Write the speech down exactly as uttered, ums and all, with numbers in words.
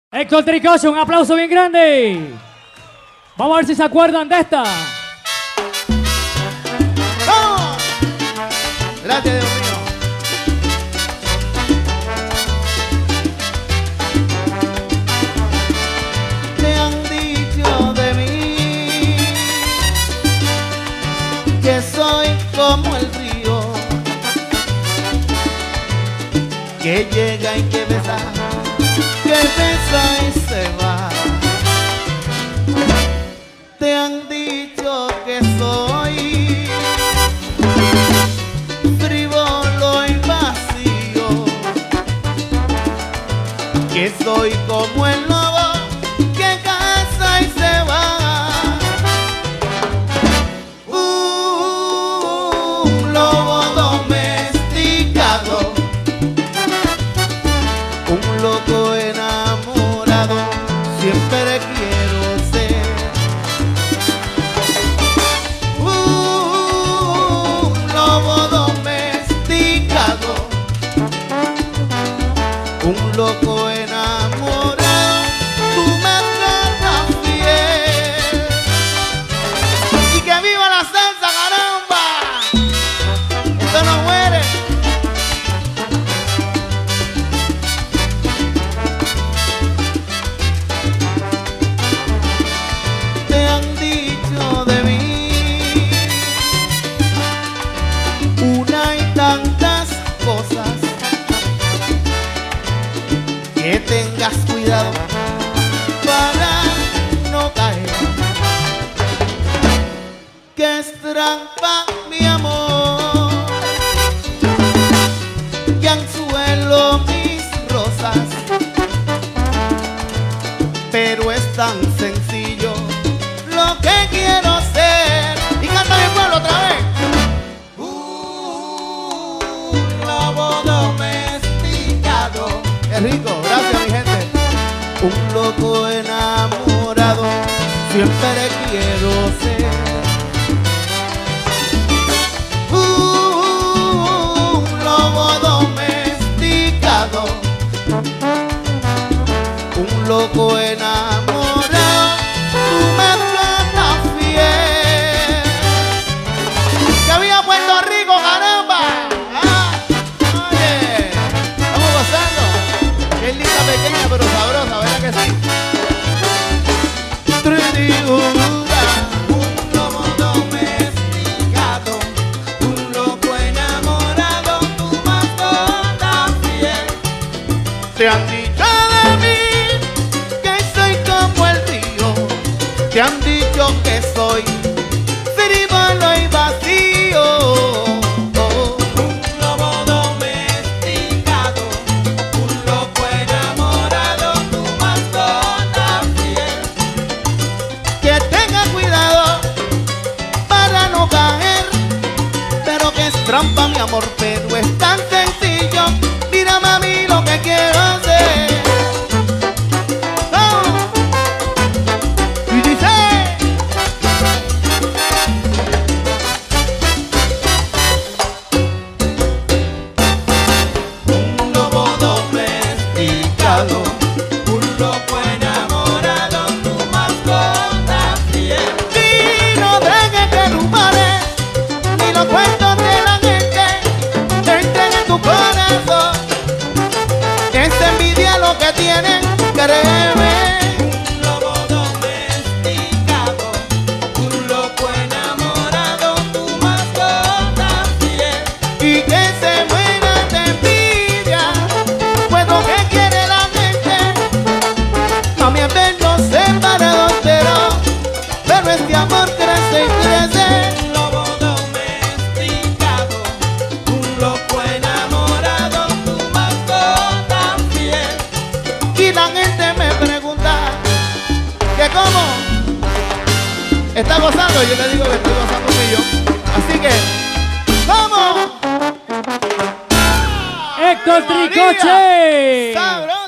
Héctor Tricoche, un aplauso bien grande. Vamos a ver si se acuerdan de esta. ¡Vamos! Gracias, Dios mío. Me han dicho de mí que soy como el río, que llega y que besa, que besa y se va. Te han dicho que soy frívolo y vacío, que soy como el lobo que caza y se va. Un lobo domesticado, un loco enamorado, siempre quiero ser. Un lobo domesticado, un loco enamorado, tú me tratas fiel. Y que viva la salsa, caramba, esto no muere. Te han dicho de mí una y tantas cosas, que tengas cuidado para no caer, que es trampa mi amor, que anzuelo mis rosas, pero es tan sencillo lo que quiero ser. Y canta mi pueblo otra vez. Un lobo domesticado. Es rico, gracias mi gente. Un loco enamorado, siempre quiero ser. Un lobo domesticado, un loco enamorado, tú me tratas fiel. Que viva Puerto Rico, caramba. Ah, oye, estamos gozando. Qué linda, pequeña, pero sabrosa, ¿verdad que sí? Trinidad, un lobo domesticado, un loco enamorado, tu mascota fiel. Te han dicho de mí que soy como el río, te han dicho que soy frívolo y vacío. Un lobo domesticado, un loco enamorado, tu mascota fiel. Que tenga cuidado para no caer, pero que es trampa mi amor, pero es tan sencillo. Mira mami lo que quiero hacer. Oh. Y dice: un lobo domesticado, un loco enamorado, tu mascota fiel. Y no dejes que rumores ni los cuentos de la gente entren en tu corazón. Esta envidia lo que tienen, créeme. Un lobo domesticado, un loco enamorado, tu mascota fiel. Y que se muera de envidia, pues lo que quiere la gente. Mami, es vernos separados, pero, pero este amor crece y crece. Un lobo domesticado, un loco enamorado, tu mascota fiel. Y la gente me pregunta que cómo está gozando. Yo le digo que estoy gozando un millón. Así que, ¡vamos! Héctor Tricoche. ¡Sabroso!